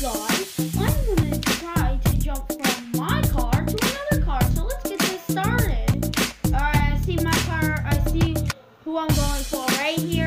guys, I'm gonna try to jump from my car to another car. So let's get this started. Alright, I see my car. I see who I'm going for right here.